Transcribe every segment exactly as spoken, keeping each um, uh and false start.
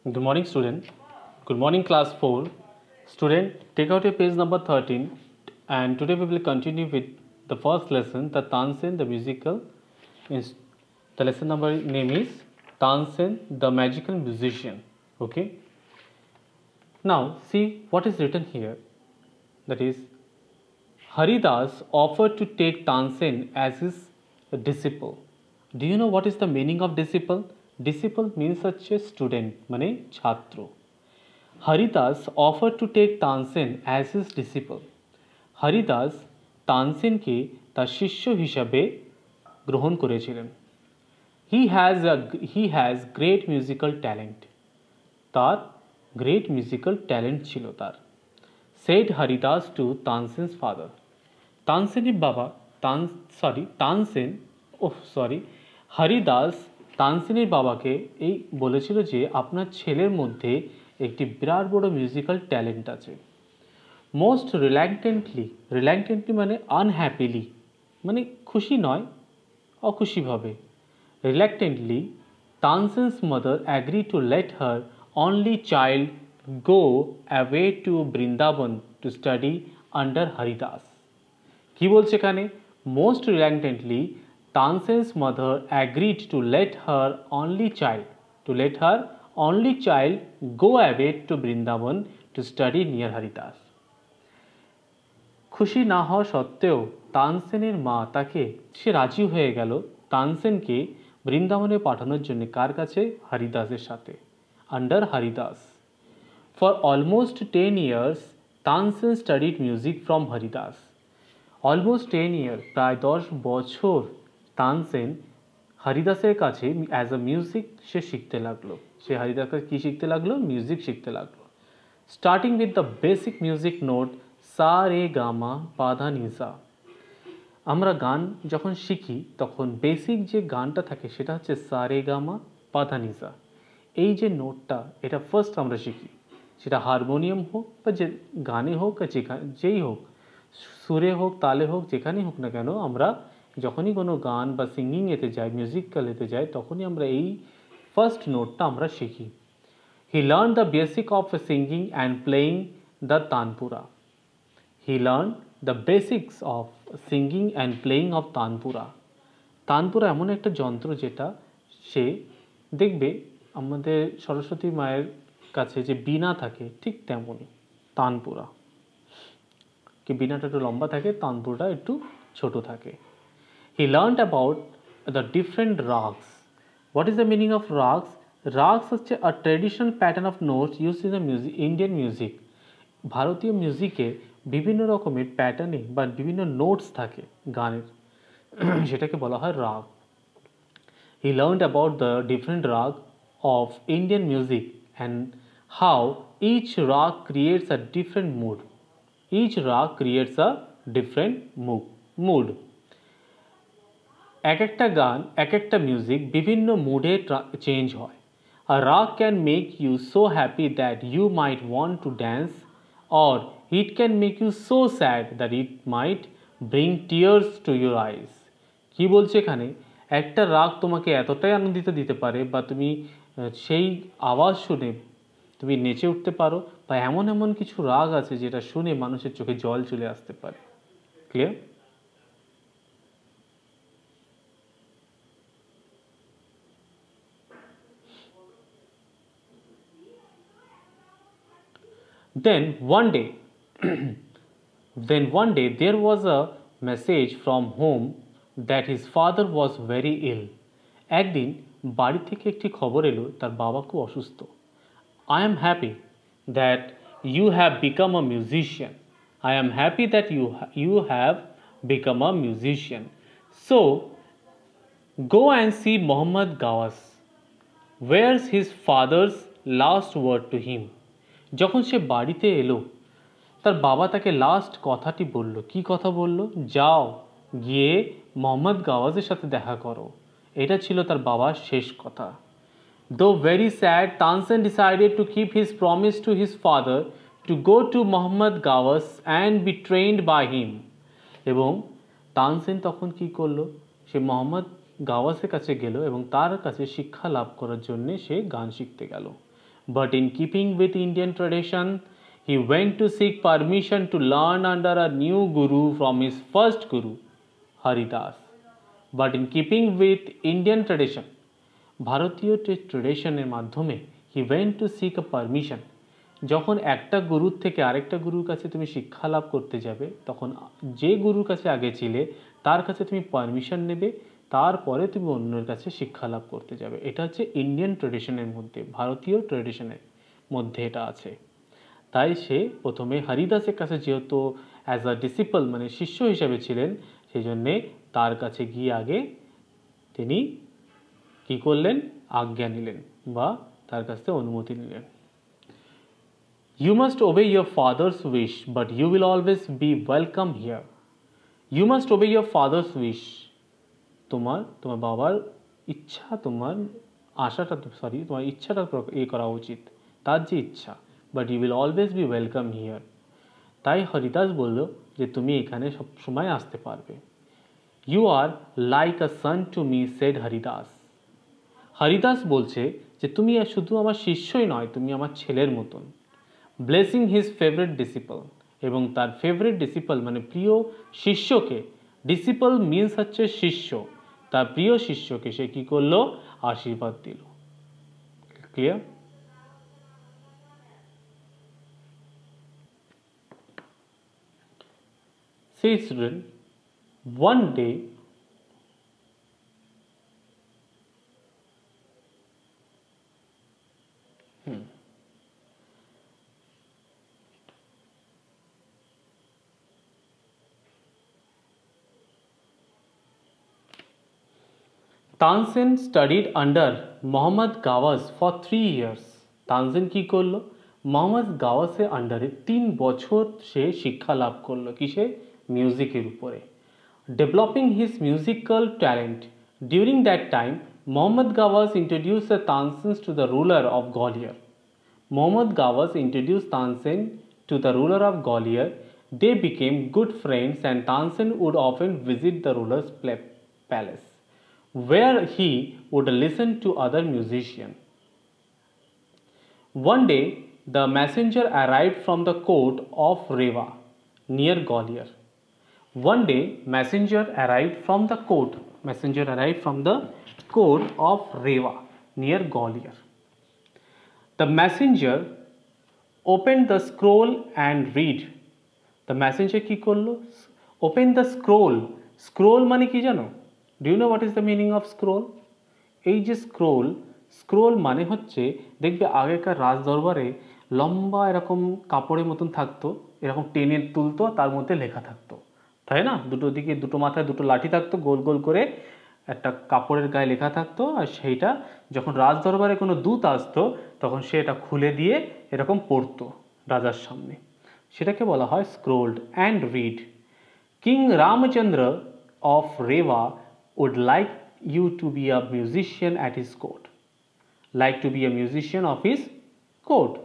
Good morning, student. Good morning, class four. Student, take out your page number thirteen, and today we will continue with the first lesson, the Tansen, the musical. The lesson number name is Tansen, the magical musician. Okay. Now, see what is written here. That is, Haridas offered to take Tansen as his disciple. Do you know what is the meaning of disciple? Disciple means such a student, মানে ছাত্র. Haridas offered to take Tansen as his disciple. Haridas তানসেনকে তার শিষ্য হিসাবে গ্রহণ করেছিলেন. He has a he has great musical talent. তার great musical talent ছিল তার. Said Haridas to Tansen's father. তানসেনের বাবা Tan sorry Tansen oh sorry Haridas তানসেনের বাবাকে এই বলেছিল যে আপনার ছেলের মধ্যে একটি বিরাট বড় মিউজিক্যাল ট্যালেন্ট আছে. মোস্ট রিল্যাক্টেন্টলি রিল্যাক্টেন্টলি মানে আনহ্যাপিলি মানে খুশি নয় অখুশিভাবে reluctantly Tansen's mother agree to let her only child go away to Vrindavan to study under Haridas. কি বলছে এখানে? Most reluctantly Tansen's mother agreed to let her only child to let her only child go away to Brindaban to study near Haridas. খুশি না হওয়া সত্ত্বেও তানসেনের মা তাকে সে রাজি হয়ে গেল তানসেনকে বৃন্দাবনে পাঠানোর জন্য. কার কাছে? হরিদাসের সাথে. Under Haridas. For almost ten years Tansen studied music from Haridas. Almost ten year প্রায় দশ বছর তানসেন হরিদাসের কাছে অ্যাজ আ মিউজিক সে শিখতে লাগলো. সে হরিদাস কাছে কী শিখতে লাগলো? মিউজিক শিখতে লাগলো. Starting with the basic music note sa re gamma পাধা নিসা. আমরা গান যখন শিখি তখন বেসিক যে গানটা থাকে সেটা হচ্ছে সা রে গামা পাধা নিসা. এই যে নোটটা এটা ফার্স্ট আমরা শিখি, সেটা হারমোনিয়াম হোক বা যে গানে হোক বা যেখানে যেই হোক, সুরে হোক তালে হোক যেখানেই হোক না কেন, আমরা যখনই কোনো গান বা সিঙ্গিং এতে যাই, মিউজিক্যাল এতে যাই, তখনই আমরা এই ফার্স্ট নোটটা আমরা শিখি. He learn the basic of singing and playing the tanpura. He learn the basics of singing and playing of tanpura. Tanpura এমন একটা যন্ত্র যেটা সে দেখবে আমাদের সরস্বতী মায়ের কাছে যে বীণা থাকে ঠিক তেমনই তানপুরা. কি বীণাটা একটু লম্বা থাকে, তানপুরাটা একটু ছোট থাকে. He learned about the different rags. What is the meaning of rags? Rags হচ্ছে a traditional pattern of notes used in the music, Indian music. ভারতীয় মিউজিকে বিভিন্ন রকমের প্যাটার্নে বা বিভিন্ন নোটস থাকে গানের, সেটাকে বলা হয় রাগ. He learned about the different rag of Indian music and how each rag creates a different mood. Each rag creates a different mood. এক একটা গান এক একটা মিউজিক বিভিন্ন মুডে চেঞ্জ হয়. A rag can make you so happy that you might want to dance, or it can make you so sad that it might bring tears to your eyes. কি বলছে এখানে? একটা রাগ তোমাকে এতটাই আনন্দিত দিতে পারে বা তুমি সেই আওয়াজ শুনে তুমি নেচে উঠতে পারো, বা এমন এমন কিছু রাগ আছে যেটা শুনে মানুষের চোখে জল চলে আসতে পারে. Clear? Then one day, then one day there was a message from home that his father was very ill. একদিন বাড়ি থেকে একটি খবর এলো তার বাবা খুব অসুস্থ. I am happy that you have become a musician. I am happy that you you have become a musician. So go and see Muhammad Gawas. Where's his father's last word to him? যখন সে বাড়িতে এলো তার বাবা তাকে last কথাটি বলল. কি কথা বলল? যাও গিয়ে মোহাম্মদ গাওয়াজের সাথে দেখা করো. এটা ছিল তার বাবার শেষ কথা. Though very sad, Tansen decided to keep his promise to his father to go to Muhammad Gawas and be trained by him. এবং তানসেন তখন কি করলো? সে মোহাম্মদ গাওয়াসের কাছে গেল এবং তার কাছে শিক্ষা লাভ করার জন্য সে গান শিখতে গেল. But in keeping with Indian tradition, he went to seek permission to learn under a new guru from his first guru, Haridas. But in keeping with Indian tradition, ভারতীয় ট্রেডিশনের মাধ্যমে he went to seek a permission. যখন একটা গুরুর থেকে আরেকটা গুরুর কাছে তুমি শিক্ষা লাভ করতে যাবে, তখন যে গুরুর কাছে আগে ছিলে তার কাছে তুমি পারমিশন নেবে, তারপরে তুমি অন্যের কাছে শিক্ষা লাভ করতে যাবে। এটা হচ্ছে ইন্ডিয়ান ট্রেডিশনের মধ্যে, ভারতীয় ট্রেডিশনের মধ্যে এটা আছে। তাই সে প্রথমে হরিদাসের কাছে যেহেতু অ্যাজ আ ডিসিপল মানে শিষ্য হিসেবে ছিলেন, সেই জন্যে তার কাছে গিয়ে আগে তিনি কি করলেন, আজ্ঞা নিলেন বা তার কাছ থেকে অনুমতি নিলেন। You must obey your father's wish, but you will always be welcome here. You must obey your father's wish. তোমার তোমার বাবার ইচ্ছা, তোমার আশাটা সরি তোমার ইচ্ছাটা এ করা উচিত, তার যে ইচ্ছা, but you will always be welcome here. তাই হরিদাস বলল যে তুমি এখানে সব সময় আসতে পারবে। You are like a son to me, said Haridas. Haridas বলছে যে তুমি শুধু আমার শিষ্যই নয়, তুমি আমার ছেলের মতন। ব্লেসিং হিজ ফেভারিট ডিসিপল, এবং তার ফেভারিট ডিসিপল মানে প্রিয় শিষ্যকে, ডিসিপল মিন্স হচ্ছে শিষ্য, তার প্রিয় শিষ্যকে সে কি করলো, আশীর্বাদ দিল। Clear? See children, one day hmm, Tansen studied under Mohammad Ghaus for three years. Tansen কি করলো, মোহাম্মদ গাওয়াসের আন্ডারে তিন বছর সে শিক্ষা লাভ করলো। কিসে? মিউজিকের উপরে। Developing his musical talent during that time, Mohammad Ghaus introduce the Tansen to the ruler of Gwalior. Mohammad Ghaus introduce Tansen to the ruler of Gwalior. They became good friends, and Tansen would often visit the ruler's palace, where he would listen to other musicians. One day, the messenger arrived from the court of Rewa, near Gwalior. One day, messenger arrived from the court. Messenger arrived from the court of Rewa, near Gwalior. The messenger opened the scroll and read. The messenger কি করলো? Open the scroll. Scroll মানে কি জানো? Do you know what is the meaning of scroll? এই যে scroll, scroll মানে হচ্ছে, দেখবে আগেকার রাজ দরবারে লম্বা এরকম কাপড়ের মতন থাকতো, এরকম টেনে তুলতো, তার মধ্যে লেখা থাকতো, তাই না? দুটো দিকে দুটো মাথায় দুটো লাঠি থাকতো, গোল গোল করে একটা কাপড়ের গায়ে লেখা থাকতো, আর সেইটা যখন রাজ দরবারে কোনো দূত আসতো তখন সে এটা খুলে দিয়ে এরকম পড়তো রাজার সামনে, সেটাকে বলা হয় scrolled and read. King Ramchandra of Rewa would like you to be a musician at his court, like to be a musician of his court.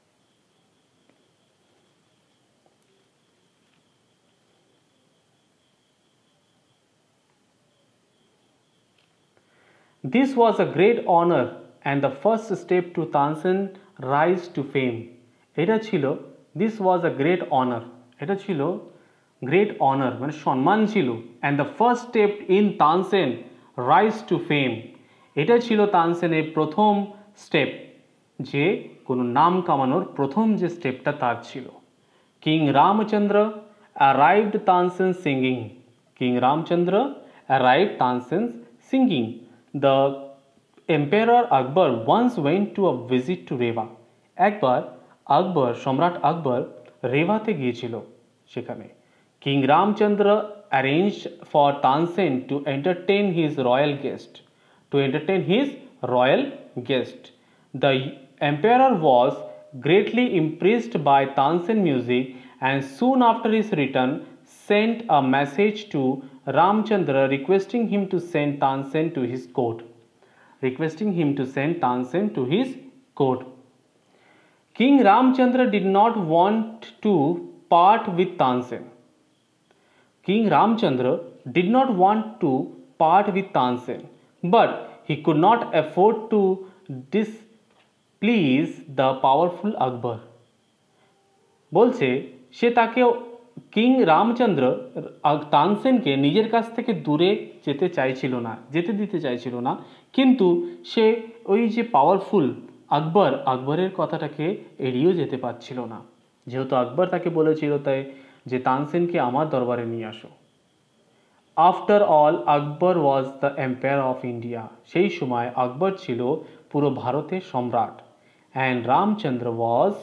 This was a great honor and the first step to Tansen's rise to fame. এটা ছিল, this was a great honor, এটা ছিল great honour মানে সম্মান ছিল, and the first step in Tansen rise to fame, এটা ছিল তানসেনের প্রথম স্টেপ, যে কোনো নাম কামানোর প্রথম যে স্টেপটা তার ছিল। King Ramchandra arrived Tansen singing, king Ramchandra arrived Tansen singing. The empire Akbar once went to a visit to Rewa, একবার আকবর, সম্রাট আকবর রেওয়াতে গিয়েছিল সেখানে। King Ramchandra arranged for Tansen to entertain his royal guest. To entertain his royal guest. The emperor was greatly impressed by Tansen music, and soon after his return sent a message to Ramchandra requesting him to send Tansen to his court. Requesting him to send Tansen to his court. King Ramchandra did not want to part with Tansen. King Ramchandra did not want to part with Tansen, but he could not afford to dis please the powerful Akbar. বলছে সে তাকে king Ramchandra তানসেনকে নিজের কাছ থেকে দূরে যেতে চাইছিল না, যেতে দিতে চাইছিল না, কিন্তু সে ওই যে পাওয়ারফুল আকবর আকবরের কথাটাকে এড়িয়েও যেতে পারছিল না, যেহেতু আকবর তাকে বলেছিল তাই যে তানসেনকে আমার দরবারে নিয়ে আসো। After all Akbar was the empire of India. সেই সময় আকবর ছিল পুরো ভারতের সম্রাট। And Ramchandra was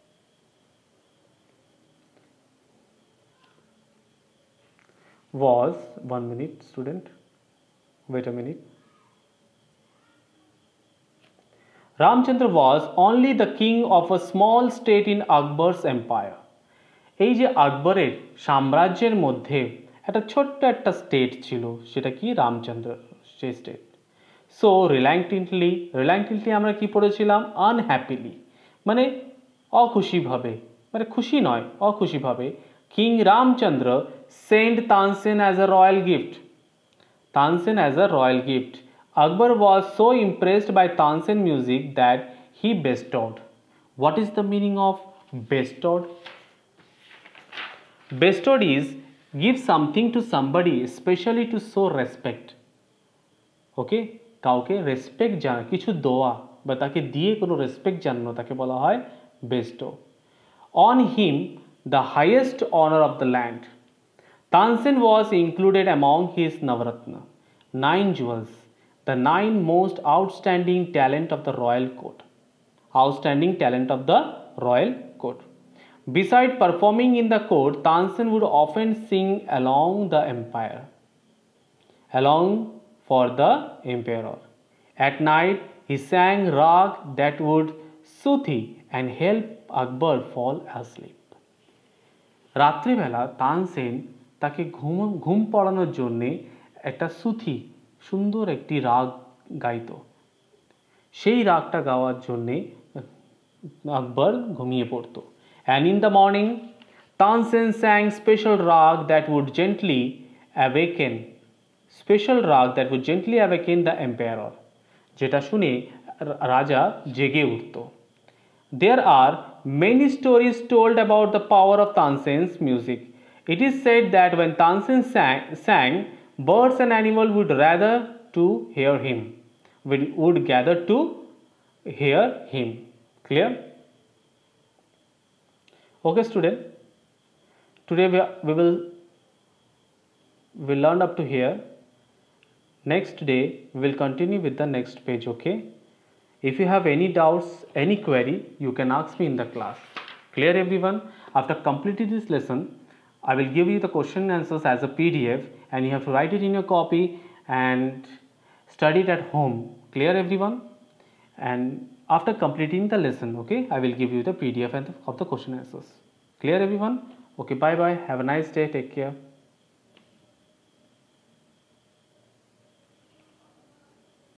was one minute student, wait a minute. Ramchandra was only the king of a small state in Akbar's empire. এই যে আকবরের সাম্রাজ্যের মধ্যে একটা ছোট্ট একটা স্টেট ছিল, সেটা কি রামচন্দ্র সেই স্টেট। সো রিল্যাক্টেন্টলি রিল্যাক্টেন্টলি আমরা কি পড়েছিলাম, আনহ্যাপিলি মানে অখুশিভাবে, মানে খুশি নয় অখুশিভাবে, king Ramchandra sent Tansen as a royal gift. Tansen as a royal gift. Akbar was so impressed by Tansen music that he bestowed. What is the meaning of bestowed? Bestowed is give something to somebody especially to show respect. Okay? কাউকে respect জানা, কিছু দেওয়া বা তাকে দিয়ে কোনো respect জানানো, তাকে বলা হয় bestow. On him the highest honor of the land. Tansen was included among his Navaratna, nine jewels, the nine most outstanding talent of the royal court. Outstanding talent of the royal court. Besides performing in the court, Tansen would often sing along the empire, along for the emperor. At night, he sang rag that would soothe and help Akbar fall asleep. রাত্রিবেলা তানসেন তাকে ঘুম ঘুম পড়ানোর জন্যে একটা সুথি সুন্দর একটি রাগ গাইত। সেই রাগটা গাওয়ার জন্যে আকবর ঘুমিয়ে পড়ত। And in the morning Tansen sang special raga that would gently awaken special raga that would gently awaken the empire, যেটা শুনে রাজা জেগে উঠত। There are many stories told about the power of Tansen's music. It is said that when Tansen sang, sang birds and animals would rather to hear him, would, would gather to hear him. Clear? Okay, student. Today we, we will we learn up to here. Next day we will continue with the next page. Okay. If you have any doubts, any query, you can ask me in the class. Clear everyone? After completing this lesson, I will give you the question answers as a P D F and you have to write it in your copy and study it at home. Clear everyone? And after completing the lesson, okay, I will give you the P D F and the, of the question answers. Clear everyone? Okay, bye bye. Have a nice day. Take care.